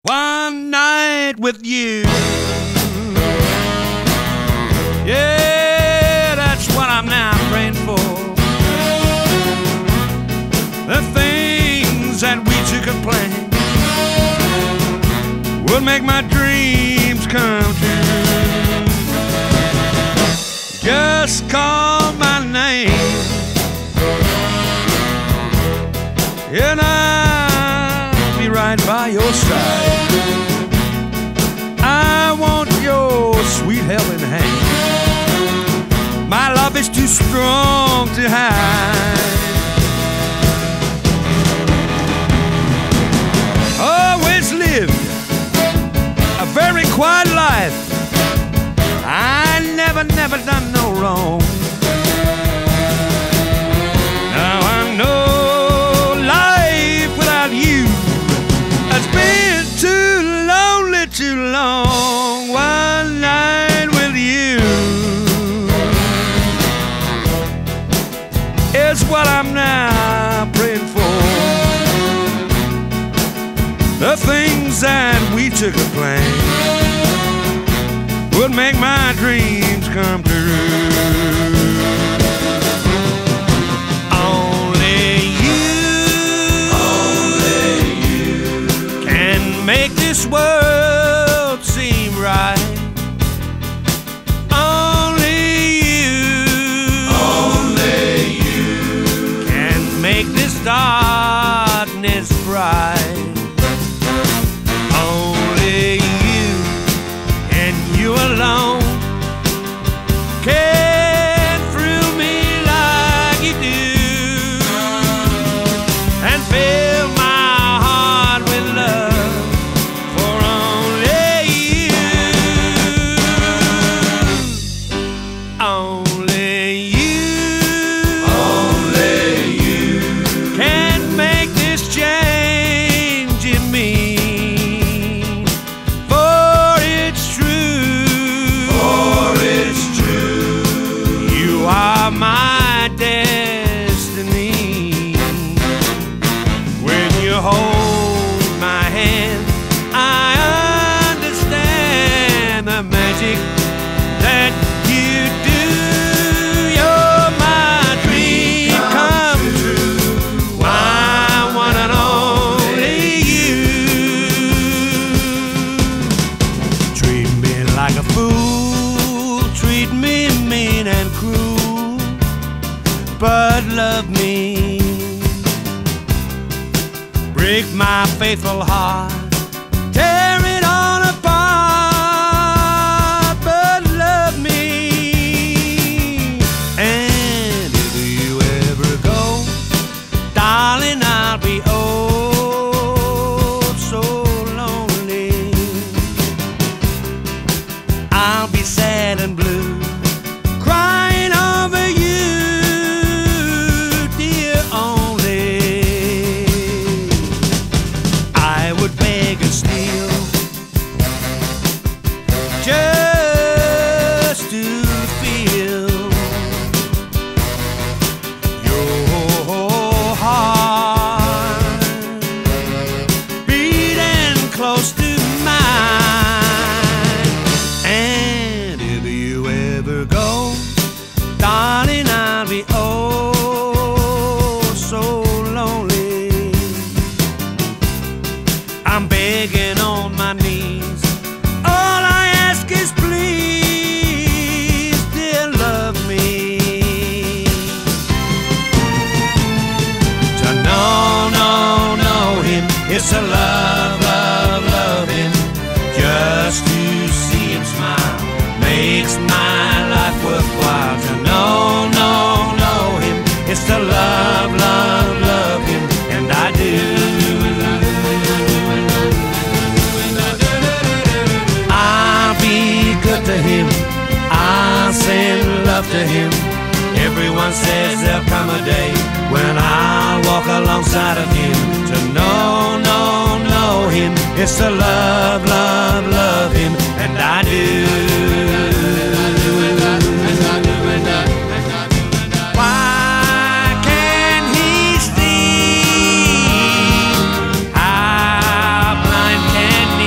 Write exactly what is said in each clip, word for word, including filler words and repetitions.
One night with you. Yeah, that's what I'm now praying for. The things that we two could plan would make my dreams come true. Just call my name and I'll be right by your side. I want your sweet helping hand. My love is too strong to hide. Always lived a very quiet life. I never, never done no wrong. Now I know life without you has been too lonely, too long. One night with you is what I'm now praying for. The things that we took a plan would make my dreams come true. Only you, only you can make this world seem right. Only you, only you can make this darkness bright. Only you and you alone can thrill me like you do and fill my heart with love for only you. Only you, only you can make this change in me, for it's true, for it's true. You are my destiny. When you hold my hand, I understand the magic that you do. You're my dream come true, my one and only you. Treat me like a fool, treat me mean and cruel, but love me. Break my faithful heart, tear it all apart, but love me. And if you ever go, darling, I'll be oh so lonely. I'll be sad and blue, crying over you, dear only. I would beg and steal just to feel your heart beating close to mine. And if you ever go, darling, I'll be oh so lonely. I'm begging on my knees, all I ask is please, dear, love me. To know, know, know him, it's to love, love, love him. Just to see him smile makes my life worthwhile. To know, know, know him, it's to love, love, love him, and I do. I'll be good to him, I'll send love to him. Everyone says there'll come a day when I'll walk alongside of him. To know, know, know him, it's to love, love, love him, and I do. Why can't he see? How blind can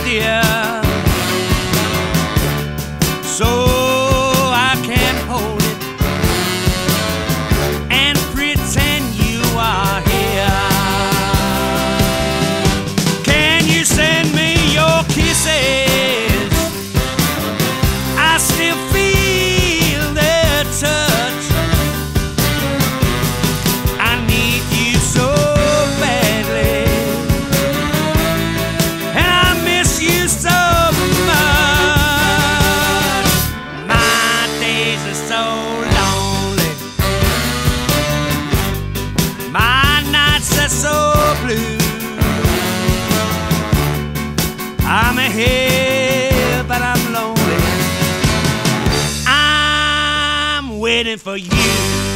you, so I can hold it and pretend you are here. Can you send me your kisses? I still feel their touch. I need you so badly, and I miss you so much. My days are so lonely, my nights are so blue. I'm here, but I'm lonely. I'm waiting for you.